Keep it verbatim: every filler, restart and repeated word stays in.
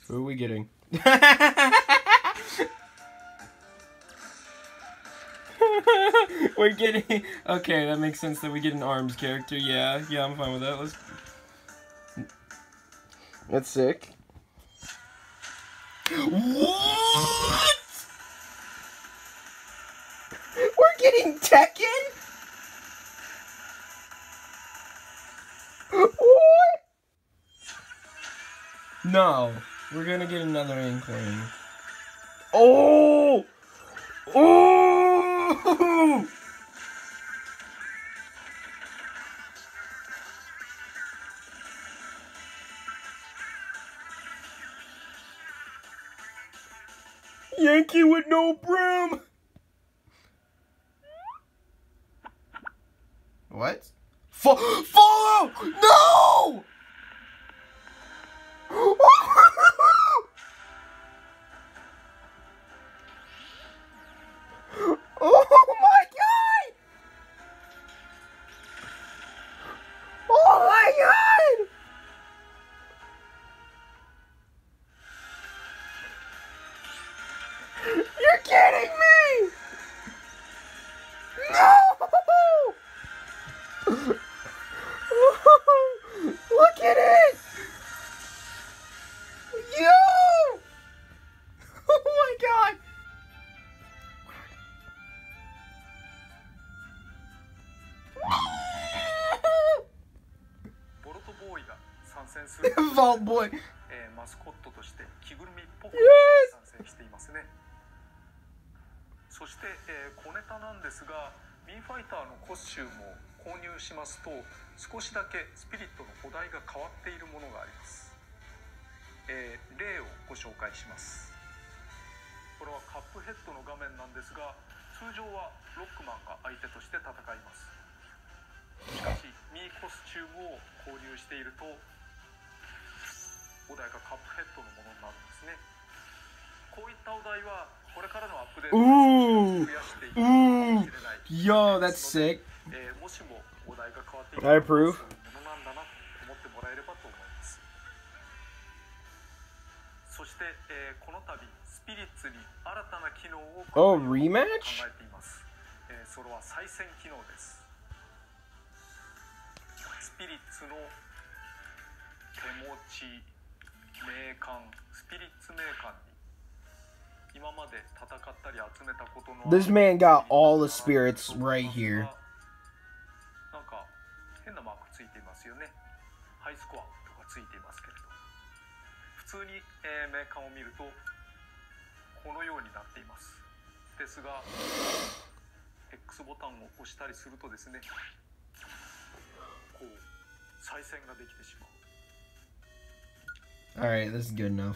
Who are we getting? We're getting... Okay, that makes sense that we get an ARMS character. Yeah, yeah, I'm fine with that. Let's... That's sick. What? We're getting Tekken? What? No. We're gonna get another Inkling. Oh! Oh! Yankee with no brim! What? Fo follow! No! Oh my god! Oh my god! You're kidding me! No! Look at it! Yo! Oh my god! Vault Boy. マスコットとして着ぐるみっぽく参戦していますね。そして、えー、小ネタなんですが、ミーファイターのコスチュームを購入しますと、少しだけスピリットのお題が変わっているものがあります。えー、例をご紹介します。これはカップヘッドの画面なんですが、通常はロックマンが相手として戦います。しかし、ミーコスチュームを購入していると、お題がカップヘッドのものになるんですね。こういったお題はこれからのアップデートで増やしていくかもしれない。 Yo, that's sick. えー、もしもお題が変わっていく I approve. ものなんだなと思ってもらえればと思います。そして、えー、この度スピリッツに新たな機能を Oh, 考 rematch? えています。えー、それは再戦機能です。スピリッツの手持ち名鑑、スピリッツ名鑑に今まで戦ったり集めたことの This man got all the spirits right here. なんか変なマークついていますよね。ハイスコアとかついていますけれど、普通に、えー、名鑑を見るとこのようになっています。ですが X ボタンを押したりするとですね、こう再戦ができてしまう。 Alright, this is good enough.